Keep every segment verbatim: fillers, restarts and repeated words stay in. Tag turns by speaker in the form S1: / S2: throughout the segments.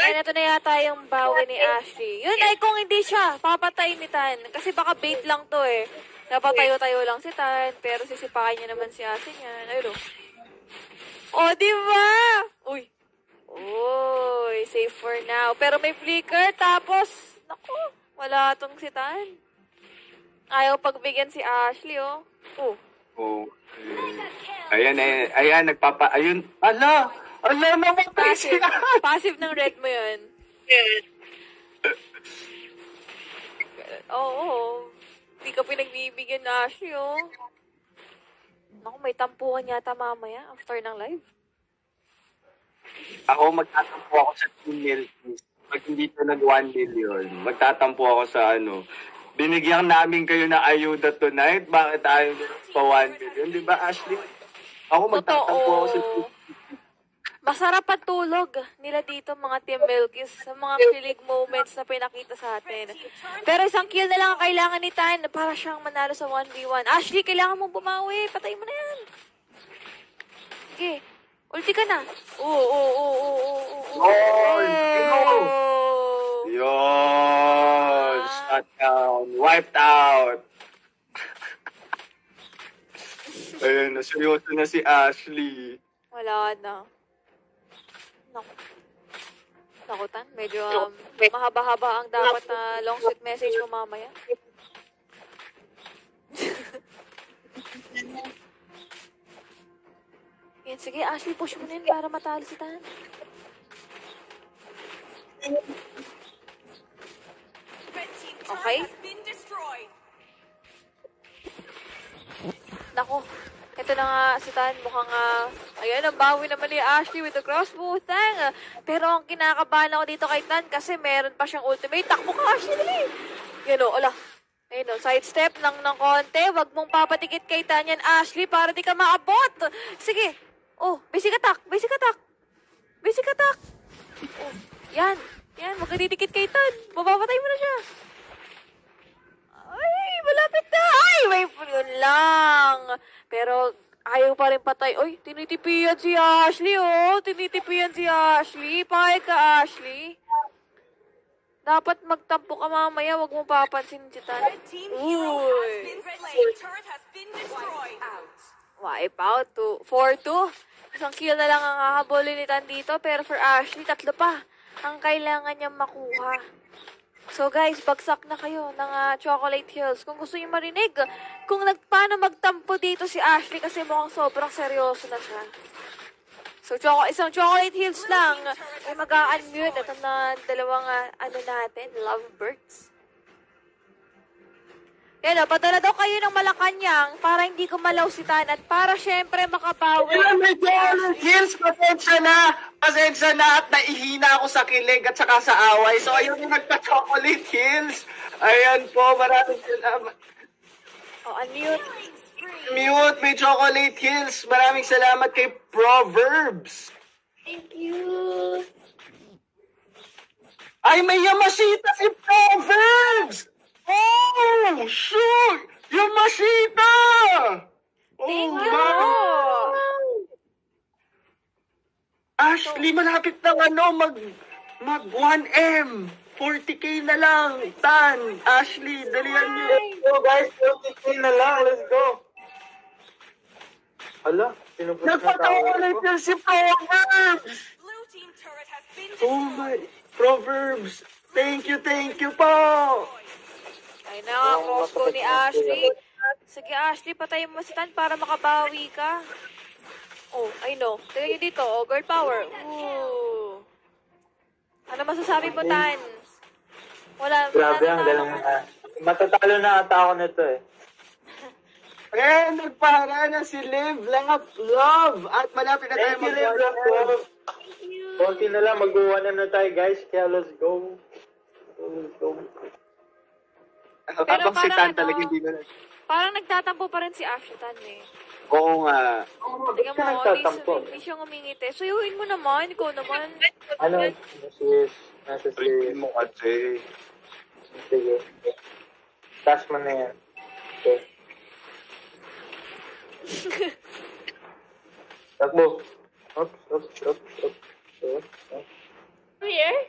S1: Ayan, ito na yata yung bawi ni Ashley. Yun ay kung hindi siya, papatay ni Tan. Kasi baka bait lang to eh. Napatayo-tayo lang si Tan, pero sisipakin niya naman si Ashley niyan. Ayun o. O, diba? Uy. Uy, safe for now. Pero may flicker, tapos, naku, wala tong si Tan. Ayaw pagbigyan si Ashley, oh. Oh.
S2: Oh. Ayan, ayan, ayan, nagpapa, ayun, ala, ala, namatay
S1: Passive.
S2: siya.
S1: Passive ng red mo yun. Oo, oh, hindi ka pinagbibigyan na Ashley, oh. Naku, may tampuhan yata mamaya after ng live.
S2: Ako, magtatampo ako sa two million. Pag hindi pa nag one million, magtatampo ako sa ano, binigyan namin kayo na ayuda tonight, bakit tayo pa one million? Di ba, Ashley? Ako, magtatampo ako sa two million.
S1: Masarap ang tulog nila dito, mga Team Milkies, sa mga kilig moments na pinakita sa atin. Pero isang kill na lang ang kailangan ni Tan para siyang manalo sa one v one. Ashley, kailangan mong bumawi. Patay mo na yan. Sige. Ulti ka na. Oo, oo, oo, oo, oo, oo.
S2: Yun! Yun! Shut down. Wiped out. Ayun, naseryoso na si Ashley.
S1: Wala na. Naku. Nakutan. Medyo um, mahaba-haba ang dapat na long sweet message mo mamaya. Yan, sige, Ashley, push mo na yun para matalo si Tan. Okay? Nako, ito na nga si Tan. Mukhang, uh, ayan, ang bawi naman ni Ashley with the crossbow. Tang. Pero ang kinakabahan ako dito kay Tan kasi meron pa siyang ultimate. Takbo ka, Ashley, dali. Yan o, ala. Ayun o, sidestep lang ng konti. Huwag mong papatikit kay Tan yan, Ashley, para di ka maabot. Sige. Oh, basic attack, basic attack. Basic attack. Oh, yan. Yan, huwag ka didikit kay Tan. Mapapatay mo na siya. Ay, malapit na. Ay, may yun lang. Pero, ayaw pa rin patay. Oy, tinitipian si Ashley, oh. Tinitipian si Ashley. Pahig ka, Ashley. Dapat magtampo ka mamaya. Huwag mo papansin si Tan. Uy. Wipe out. four two. Isang kill na lang ang hahabulin ni Tan dito. Pero for Ashley, tatlo pa ang kailangan niyang makuha. So guys, bagsak na kayo ng uh, Chocolate Hills. Kung gusto niyo marinig kung nag, paano magtampo dito si Ashley kasi mukhang sobrang seryoso na siya. So choco, isang Chocolate Hills lang ay mag-a-unmute. Ito na dalawang uh, ano natin, lovebirds. Yan o, padala daw kayo ng Malacanang para hindi kumalaw si Tan at para syempre makabawi.
S2: Ilan may Chocolate Hills, pasensya na. Pasensya na at naihina ako sa kilig at saka sa away. So ayun yung nagpa-Chocolate Hills. Ayan po, maraming salamat.
S1: O, oh, unmute.
S2: Mute, may Chocolate Hills. Maraming salamat kay Proverbs.
S1: Thank you.
S2: Ay, may Yamashita si Proverbs! Oh, shoot! Yamashita!
S1: Thank
S2: oh,
S1: you.
S2: God. Ashley, malapit na ano, mag, mag one M. forty K na lang. Tan, Ashley, dalihan niyo.
S3: Let's go, guys. forty K na lang. Let's go. Hala, pinupush na
S2: Nagpatawalan
S3: ko.
S2: niya si Proverbs! Oh my, Proverbs! Thank you, thank you po!
S1: Ay na nga, crossbow ni Ashley. Sige, Ashley, patayin mo si Tan para makabawi ka. Oh, I know. Tignan nyo dito, oh, girl power. Ooh. Ano masasabi mo, Tan? Wala,
S3: Grabe ang
S1: wala
S3: galing na. Matatalo na ata ako nito eh.
S2: Eh, nagpahara na si Liv Lang of Love at malapit na tayo
S3: Thank you, Liv Lang of Love. Konti na lang, mag-uwanan na tayo, guys. Kaya let's go. Let's go.
S2: Habang si Tan talaga hindi na.
S1: Parang nagtatampo pa rin si Ashley, Tan eh.
S2: Oo nga.
S1: Tingnan
S3: Siya
S1: mo,
S3: nagtatampo.
S1: hindi, hindi siya ngumingiti. Suyuin mo naman, ikaw naman.
S3: Ano? Nasa nasa
S2: Review
S3: si...
S2: mo kasi.
S3: Sige. Task mo na yan. Okay. Takbo. Oops, oops, oops, oops, oops, oops.
S4: Here?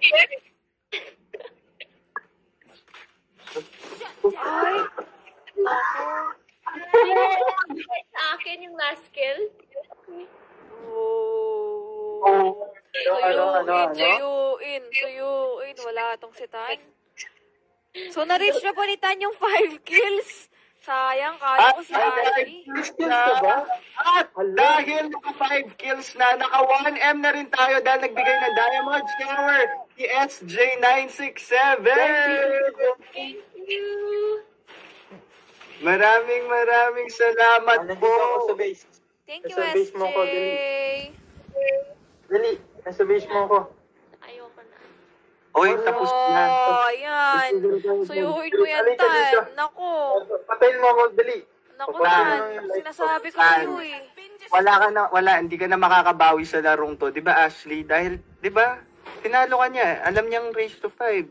S1: Ay, ako.
S4: Sa akin yung last skill.
S1: Oh.
S3: Oh, ano, ano, ano,
S1: Tuyuin,
S3: ano?
S1: tuyuin, tuyuin. Wala tong si Tan. So, na-reach na po ni Tan yung five kills. Sayang, kala ko si Ashley.
S3: Skills ka ba?
S2: At
S3: Hala.
S2: dahil naka five kills na, naka one M na rin tayo dahil nagbigay ng Diamond Shower si S J nine six seven.
S4: Thank you.
S2: Maraming maraming salamat
S3: Ano,
S2: po.
S3: nandito ako sa base.
S1: Thank you,
S3: Nasa base
S1: S J.
S3: mo ko, dali. Dali, nasa base mo ako.
S4: Ayoko na.
S2: Oy, tapos na.
S1: Oh, ayan. Suyuin mo yan,
S3: Halika dito.
S1: Tan. Nako.
S3: Patayin mo ako, dali.
S1: Naku,
S3: Papaano
S1: Tan.
S3: yung light
S1: Sinasabi ko
S2: Tan.
S1: sa'yo eh.
S2: Wala ka na, wala, hindi ka na makakabawi sa larong to. Di ba, Ashley? Dahil, di ba, tinalo ka niya. Alam niyang raise to five.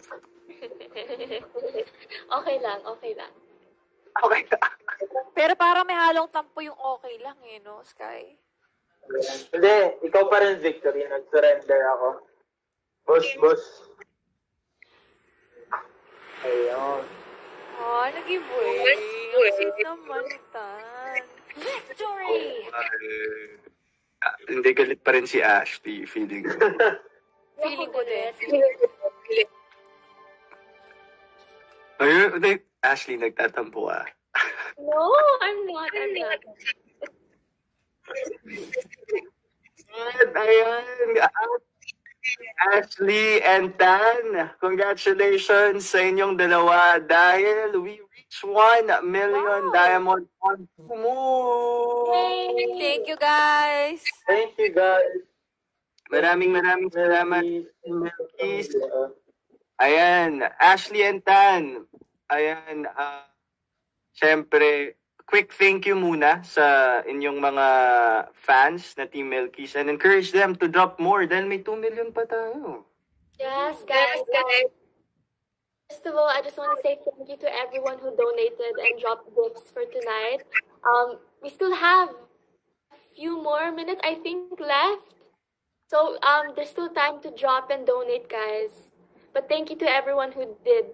S4: Okay lang, okay lang.
S2: Okay.
S1: Pero parang may halong tampo yung okay lang eh, no, Sky?
S3: Hindi, ikaw pa rin, Victory. Nag-surrender ako. Boss, boss. Ayun.
S1: Oh, nag-giveaway. Ang sweet naman ni Tan. Victory!
S2: Ah, hindi galit pa rin si Ashley, feeling ko.
S1: Feeling ko din.
S2: Ayun, hindi. Ashley, nagtatampo ah.
S4: No, I'm not, I'm not.
S2: At ayan, at Ashley and Tan, congratulations sa inyong dalawa dahil we reach one million
S1: Wow.
S2: diamond on Kumu.
S1: Thank you, guys.
S3: Thank you, guys.
S2: Maraming maraming salamat.
S3: Melkies.
S2: Ayan, Ashley and Tan. Ayan, ah, syempre, quick thank you muna sa inyong mga fans na Team Melkies and encourage them to drop more dahil may two million pa tayo.
S4: Yes, guys. guys. First of all, I just want to say thank you to everyone who donated and dropped gifts for tonight. Um, we still have a few more minutes, I think, left. So um, there's still time to drop and donate, guys. But thank you to everyone who did.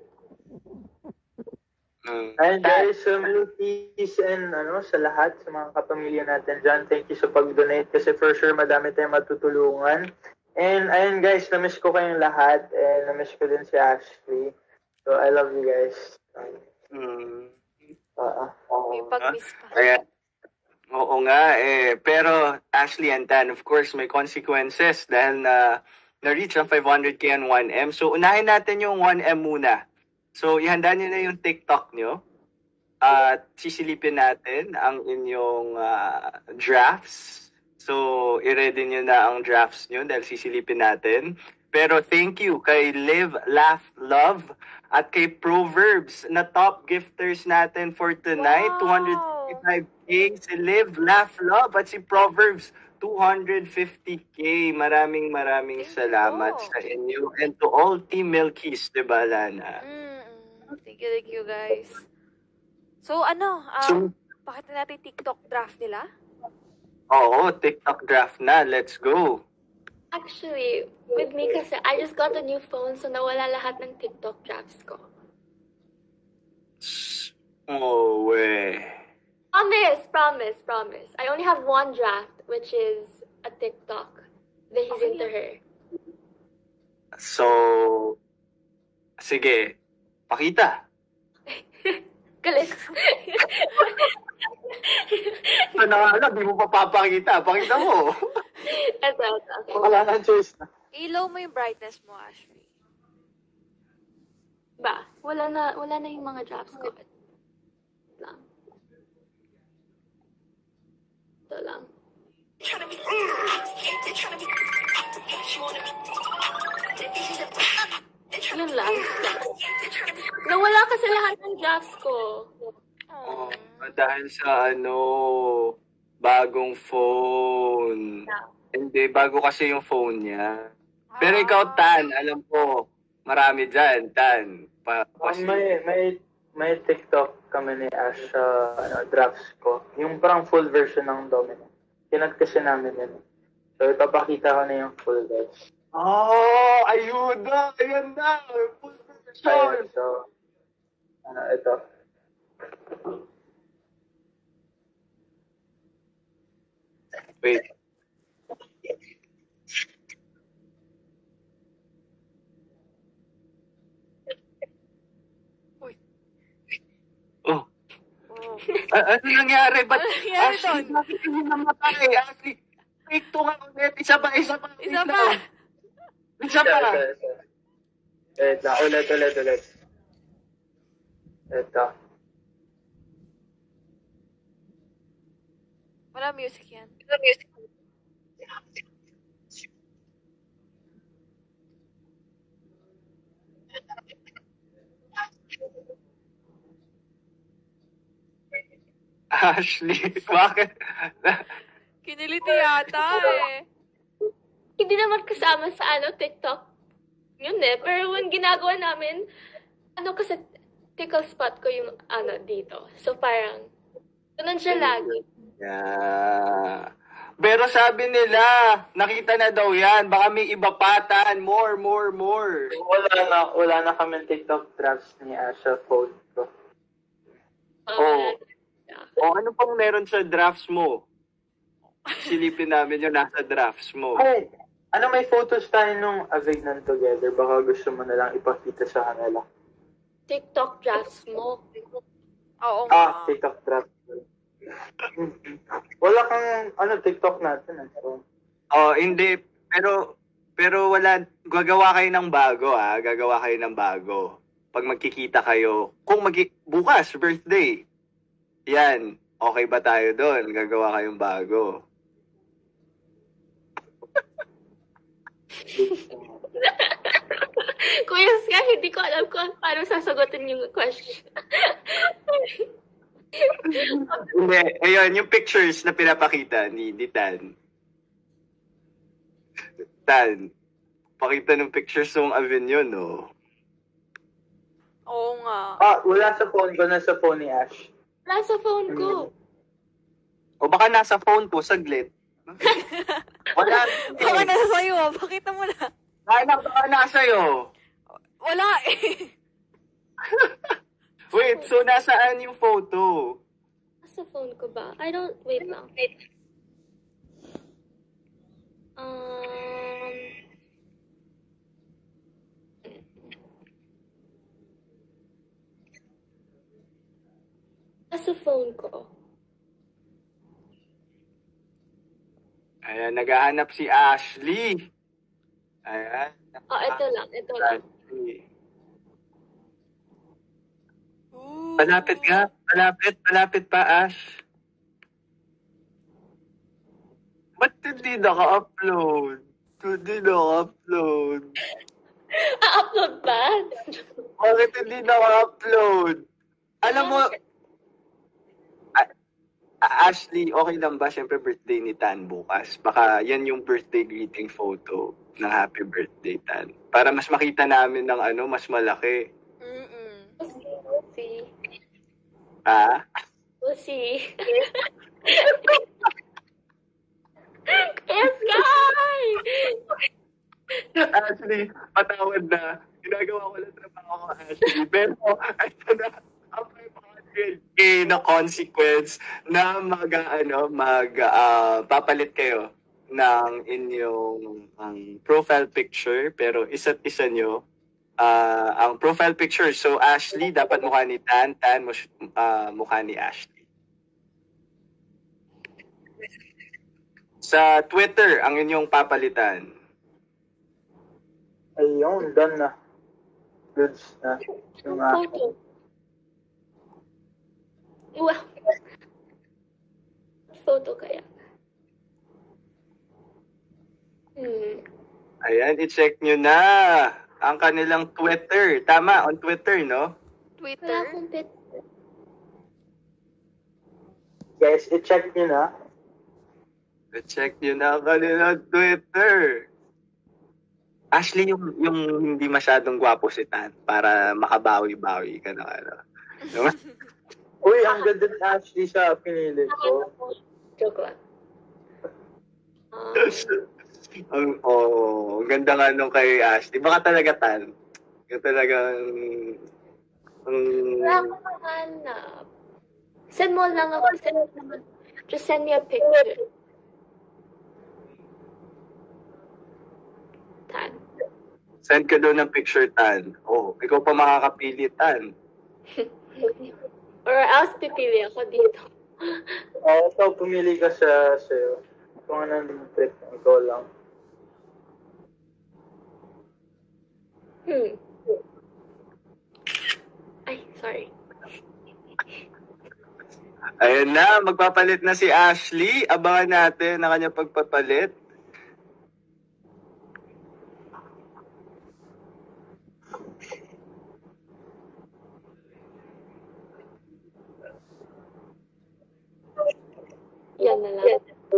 S2: Mm.
S3: And guys, sa Melkies and ano, sa lahat, sa mga kapamilya natin dyan, thank you sa pag-donate kasi for sure madami tayong matutulungan. And ayun guys, na-miss ko kayong lahat and na-miss ko din si Ashley. So I love you guys.
S2: Mm.
S3: Uh,
S1: May pag-miss pa.
S2: Ayan. Oo nga eh. Pero Ashley and Tan, of course, may consequences dahil na na-reach ang five hundred K and one M. So unahin natin yung one M muna. So ihanda niyo na yung TikTok niyo. At sisilipin natin ang inyong ah, drafts. So i-ready niyo na ang drafts niyo dahil sisilipin natin. Pero thank you kay Live, Laugh, Love at kay Proverbs na top gifters natin for tonight.
S1: Wow!
S2: two hundred fifty-five K si Live, Laugh, Love at si Proverbs two hundred fifty K. Maraming maraming
S1: Thank
S2: salamat
S1: you.
S2: sa inyo and to all Team Melkies, diba Lana?
S1: Mm-mm. Thank you, thank you, guys. So, ano, um,
S2: So,
S1: pakita natin TikTok draft nila?
S2: oo, TikTok draft na. Let's go.
S4: Actually, with me kasi I just got a new phone so nawala lahat ng TikTok drafts ko.
S2: Oh, way.
S4: Promise, promise, promise. I only have one draft, which is a TikTok that he's into her.
S2: So, sige, pakita.
S4: Galit.
S2: Ito na nga lang, di mo pa papakita. Pakita mo.
S4: Eto, eto. Okay.
S3: wala nang choice na.
S1: I-low mo yung brightness mo, Ashley.
S4: Ba, wala na, wala na yung mga drafts ko. Lang. Ito lang. Yun lang. Nawala kasi lahat ng drafts ko.
S2: Oh, dahil sa ano, bagong phone. Hindi, bago kasi yung phone niya. Pero ikaw, Tan, alam ko, marami dyan, Tan. Pa,
S3: Um,
S2: kasi,
S3: may, may, may TikTok kami ni Ash sa ano, drafts ko. Yung parang full version ng Domino. Kinat kasi namin yun. So, ipapakita ko na yung full guys.
S2: Oh, ayuda! Ayan na! Full version!
S3: Ayan, so, ano, ito.
S2: Wait.
S1: Uy.
S2: Oh,
S1: Oh.
S2: a- ano nangyari? Ba't,
S1: Ano nangyari
S2: Ashley,
S1: doon?
S2: bakit hindi namatay? Ashley, take two nga ulit. Isa pa, isa pa. Wait
S1: Isa
S2: lang.
S1: pa.
S2: Isa pa.
S3: Ito, ito, ito. Wait lang, ulit, ulit, ulit. Ito.
S1: Wala music yan.
S2: Ashley, bakit?
S1: Kiniliti yata eh.
S4: Hindi naman kasama sa ano, TikTok. Yun eh. Pero when ginagawa namin, ano kasi tickle spot ko yung ano dito. So parang, ganun siya lagi.
S2: Yeah. Pero sabi nila, nakita na daw yan. Baka may iba patan. More, more, more.
S3: Wala na, wala na kami TikTok drafts ni Asha phone ko.
S2: Oh. O ano pang meron sa drafts mo? Silipin namin yung nasa drafts mo.
S3: Ay, ano may photos tayo nung Avignon together? Baka gusto mo na lang ipakita sa kanila.
S4: TikTok drafts mo.
S1: Oo
S3: Ah,
S1: nga.
S3: TikTok draft. Wala kang, ano, TikTok natin. Eh. So,
S2: Oh, hindi. Pero, pero wala, gagawa kayo ng bago ah. Gagawa kayo ng bago. Pag magkikita kayo, kung mag bukas, birthday. Yan. Okay ba tayo doon? Gagawa kayong bago.
S4: Kuya Sky, hindi ko alam kung paano sasagutin yung question.
S2: Hindi. Ayun, yung pictures na pinapakita ni, ni Tan. Tan, pakita ng pictures ng Avignon, no?
S1: Oo nga.
S3: ah, wala sa phone ko, nasa phone ni Ash.
S4: Nasa phone ko.
S2: O baka nasa phone ko, saglit. Wala.
S1: Baka nasa sa'yo ah. Pakita mo na.
S2: Anak, baka nasa'yo.
S1: Wala eh.
S2: Wait, so nasaan yung photo?
S4: Nasa phone ko ba? I don't, wait lang. Um, nasa phone ko.
S2: Ayan, naghahanap si Ashley. Ayan.
S4: Oh, ito lang, ito lang.
S2: Ashley.
S1: Ooh.
S2: Malapit ka. Malapit. Malapit pa, Ash. Ba't hindi naka-upload? Hindi naka-upload.
S4: Ah-upload ba?
S2: Bakit hindi naka-upload? Alam mo, A- A- Ashley, okay lang ba? Siyempre birthday ni Tan bukas. Baka yan yung birthday greeting photo ng happy birthday, Tan. Para mas makita namin ng ano, mas malaki.
S1: Mm-mm.
S4: We'll see.
S2: Ha?
S4: We'll see. Yes, guys!
S2: Ashley, patawad na. Ginagawa ko lang trabaho ko, Ashley. Pero, ito na, ang five hundred K na consequence na mag, ano, mag, ah, papalit kayo ng inyong ang profile picture, pero isa't isa nyo, ah, ang profile picture. So, Ashley, dapat mukha ni Tan, Tan, mus- ah, mukha ni Ashley. Sa Twitter, ang inyong papalitan.
S3: Ayun, done na. Goods na. Yung ah,
S4: Photo. Wow. Photo kaya. Hmm.
S2: Ayan, i-check nyo na ang kanilang Twitter. Tama, on Twitter, no?
S4: Wala
S1: Twitter.
S4: akong pit.
S3: guys, i-check nyo na.
S2: I-check nyo na ang kanilang Twitter. Ashley, yung, yung hindi masyadong gwapo si Tan para makabawi-bawi ka na ano. No?
S3: Uy, ang ganda ni Ashley sa pinili ko.
S4: Joke lang. Um,
S2: Ang oh, ang ganda nga nung kay Ashley. Baka talaga tan. Yung talagang
S4: Wala
S2: um,
S4: akong mahanap. Send mo lang ako. Send mo naman. Just send me a picture. Tan.
S2: send ka doon ng picture tan. Oh, ikaw pa makakapili tan.
S4: Or else pipili ako dito.
S3: Oo, ikaw pumili ka sa sa'yo. Kung ano yung trip, ikaw lang.
S4: Hmm. Ay, sorry.
S2: Ayun na, magpapalit na si Ashley. Abangan natin ang kanyang pagpapalit.
S4: Yan na lang.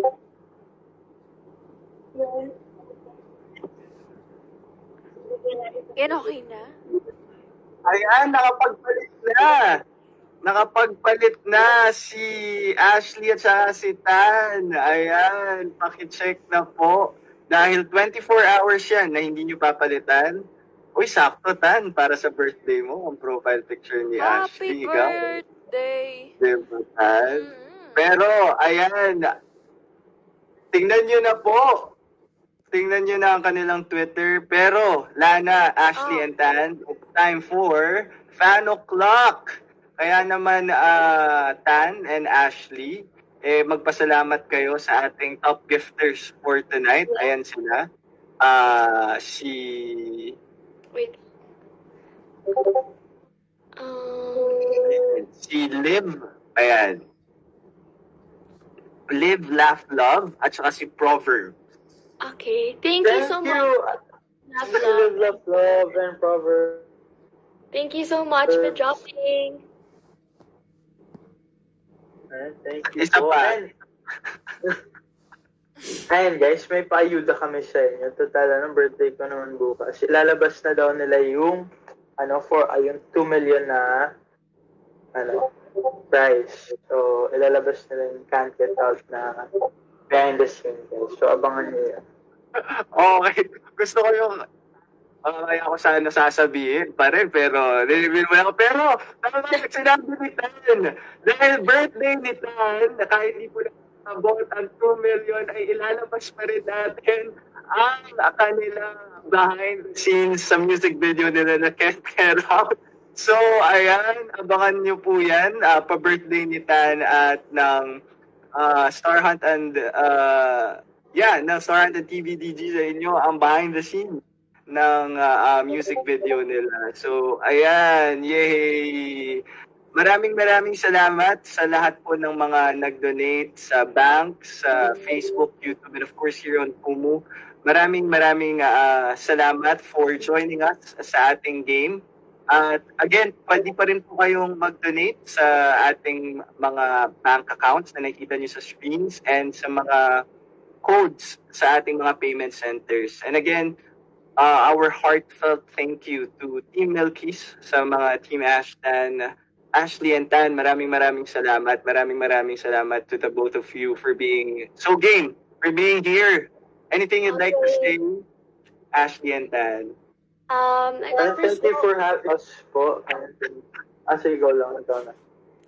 S1: Yan, okay na?
S2: Ayan, nakapagpalit na. Nakapagpalit na si Ashley at saka si Tan. Ayan, pakicheck na po. Dahil twenty-four hours yan na hindi nyo papalitan. Uy, sakto Tan, para sa birthday mo, ang profile picture ni
S1: Happy
S2: Ashley. Ikaw.
S1: birthday!
S2: Diba, Tan?
S1: Mm.
S2: Pero, ayan, tingnan nyo na po. Tingnan nyo na ang kanilang Twitter. Pero, Lana, Ashley,
S1: Oh.
S2: and Tan, it's time for Fan O'Clock. Kaya naman, ah, Tan and Ashley, eh, magpasalamat kayo sa ating top gifters for tonight. Ayan sila. Ah, si...
S4: Wait. Um,
S2: Si Liv. Ayan. Live, Laugh, Love, at saka si Proverb.
S4: okay. Thank you
S3: Thank
S4: so
S3: you!
S4: much.
S3: Love, love, love, love, and proverb.
S4: Thank you so much for dropping.
S3: Ayan, thank you
S2: Isa
S3: po.
S2: pa.
S3: And, Ayan guys, may paayuda kami sa inyo. Total, ano, birthday ko naman bukas. Ilalabas na daw nila yung, ano, for, ayun, two million na, ano, prize. So, ilalabas nila yung Can't Get Out na behind the scene, guys. So, abangan niyo yan.
S2: Okay. Gusto ko yung uh, kaya ko sana sasabihin pa rin, pero nilibin mo lang ako. Pero, tama ba yung sinabi ni Tan? Dahil birthday ni Tan, na kahit di po na abot ang two million, ay ilalabas pa rin natin ang kanilang behind the scenes sa music video nila na Can't Get Out. So, ayan, abangan nyo po yan. Uh, pa-birthday ni Tan at ng uh, Star Hunt and uh, yeah, ng Star Hunt and T V D G sa inyo ang behind the scenes ng uh, uh, music video nila. So, ayan, yay! Maraming maraming salamat sa lahat po ng mga nag-donate sa bank, sa Facebook, YouTube, and of course here on Kumu. Maraming maraming uh, salamat for joining us sa ating game. At again, pwede pa rin po kayong mag-donate sa ating mga bank accounts na nakikita nyo sa screens and sa mga codes sa ating mga payment centers. And again, uh, our heartfelt thank you to Team Milkies, sa mga Team Ashton, Ashley and Tan. Maraming maraming salamat. Maraming maraming salamat to the both of you for being so game, for being here. Anything you'd like to say, Ashley and Tan?
S4: Um, I
S3: And
S4: first
S3: thank you for having us po. And, ah, sige, go lang. Ikaw na.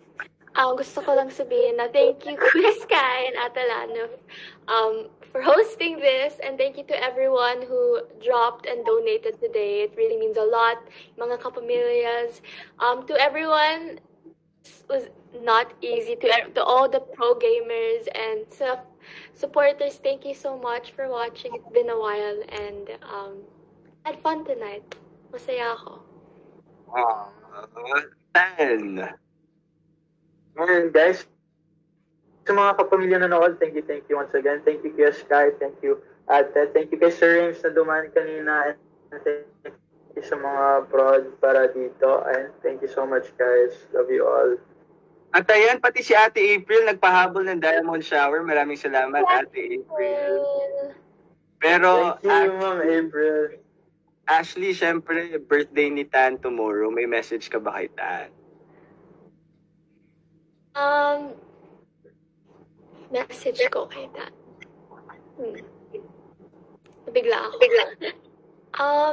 S4: Um, gusto ko lang sabihin na thank you, Kuya Sky and Atalano, um, for hosting this. And thank you to everyone who dropped and donated today. It really means a lot. Mga kapamilyas. Um, to everyone, it was not easy. To, to all the pro gamers and su- supporters, thank you so much for watching. It's been a while. And um, had fun tonight. Masaya ako.
S2: Uh, Tan.
S3: And guys, sa mga kapamilya na nanood, thank you, thank you once again. Thank you, Kuya Sky. Thank you, Ate. Thank you kay Sir James na dumaan kanina. And thank you sa mga prod para dito. And thank you so much, guys. Love you all.
S2: At ayan, pati si Ate April nagpahabol ng Diamond Shower. Maraming salamat, Ate April. Pero,
S3: Thank you, Ma'am April.
S2: Ashley, syempre, birthday ni Tan tomorrow. May message ka ba kay Tan?
S4: Um, message ko kay Dan. Hmm. Bigla ako. Bigla. Um,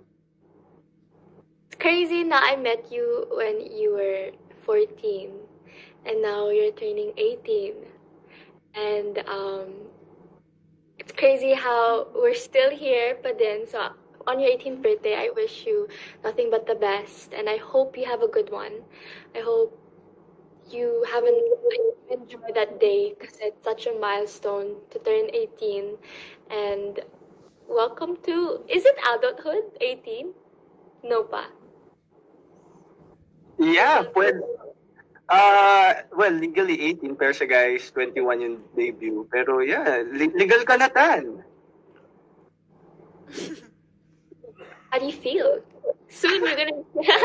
S4: it's crazy na I met you when you were fourteen. And now you're turning eighteen. And um, it's crazy how we're still here pa din. So on your eighteenth birthday, I wish you nothing but the best. And I hope you have a good one. I hope you have an enjoy that day because it's such a milestone to turn eighteen. And welcome to, is it adulthood? eighteen? No pa.
S2: Yeah, pwede. Uh, well, legally eighteen, pero sa guys, twenty-one yung debut. Pero yeah, li- legal ka na tan.
S4: How do you feel? Soon you're gonna...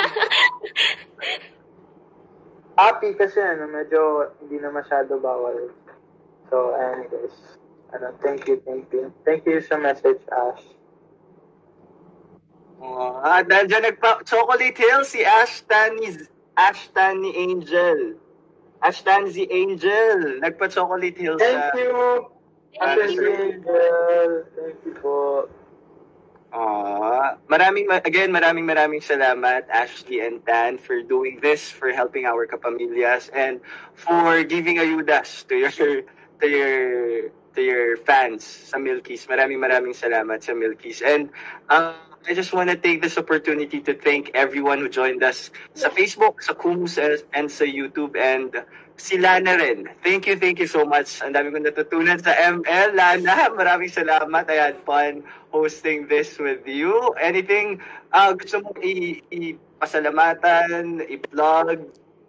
S3: Happy kasi ano, medyo hindi na masyado bawal. So, anyways, ano, thank you, thank you. Thank you sa message, Ash.
S2: Oh, ah, dahil dyan nagpa- Chocolate Hill, si Ashtan ni, Ashtan ni Angel. Ashtan si Angel. Nagpa-Chocolate Hill
S3: Thank
S2: sa...
S3: you! Thank you, Angel. Thank you po.
S2: Ah, maraming, ma- again, maraming maraming salamat, Ashley and Tan, for doing this, for helping our kapamilyas, and for giving ayudas to your, to your, to your fans sa Milkies. Maraming maraming salamat sa Milkies. And, uh, I just want to take this opportunity to thank everyone who joined us sa Facebook, sa Kumus, and, and sa YouTube, and si Lana rin. Thank you, thank you so much. Ang dami kong natutunan sa M L. Lana, maraming salamat. I had fun hosting this with you. Anything uh, gusto mong i- i-pasalamatan, i-plug?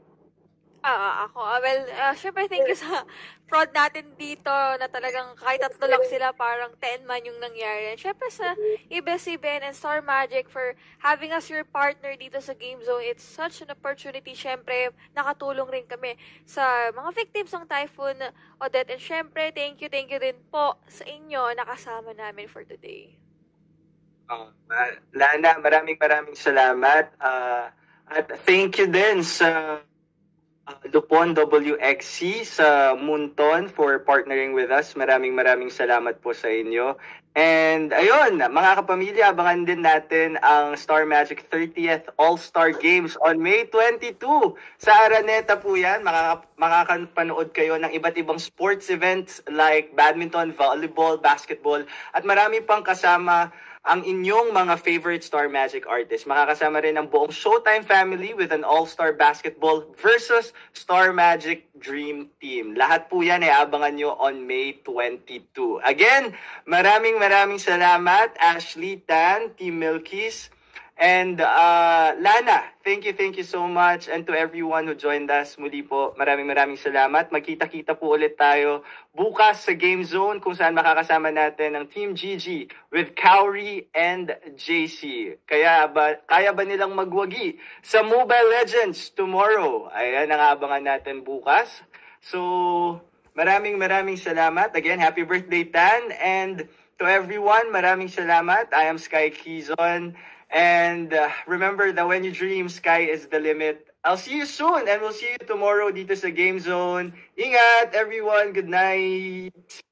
S1: Ah, ako. Ah, well, uh, syempre thank you sa prod natin dito na talagang kahit tatlo lang sila, parang ten man yung nangyari. And syempre sa A B S C B N and Star Magic for having us your partner dito sa Game Zone. It's such an opportunity. Syempre, nakatulong rin kami sa mga victims ng Typhoon Odette. And syempre, thank you, thank you din po sa inyo na kasama namin for today.
S2: Uh, Lana, maraming maraming salamat. Uh, at thank you din sa Uh, Lupon W X C sa Munton for partnering with us. Maraming maraming salamat po sa inyo. And ayun, mga kapamilya, abangan din natin ang Star Magic thirtieth All-Star Games on May twenty-second. Sa Araneta po yan, makaka- makakapanood kayo ng iba't ibang sports events like badminton, volleyball, basketball, at marami pang kasama ang inyong mga favorite Star Magic artists. Makakasama rin ang buong Showtime family with an all-star basketball versus Star Magic Dream Team. Lahat po yan ay abangan nyo on May twenty-second. Again, maraming maraming salamat, Ashley, Tan, Team Milkies, and uh, Lana. Thank you, thank you so much. And to everyone who joined us, muli po, maraming maraming salamat. Magkita-kita po ulit tayo bukas sa Game Zone kung saan makakasama natin ang Team G G with Cowrie and J C. Kaya ba, kaya ba nilang magwagi sa Mobile Legends tomorrow? Ayan ang abangan natin bukas. So, maraming maraming salamat. Again, happy birthday, Tan. And to everyone, maraming salamat. I am Sky Kizon. And uh, remember that when you dream, sky is the limit. I'll see you soon and we'll see you tomorrow dito sa Game Zone. Ingat, everyone. Good night.